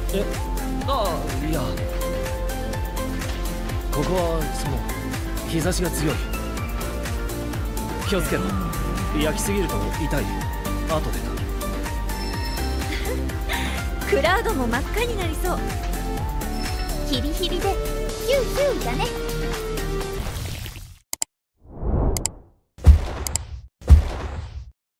え、いや、ここは日差しが強い。気をつけろ。焼きすぎると痛い。後でな。 クラウドも真っ赤になりそう。ヒリヒリでヒューヒューだね。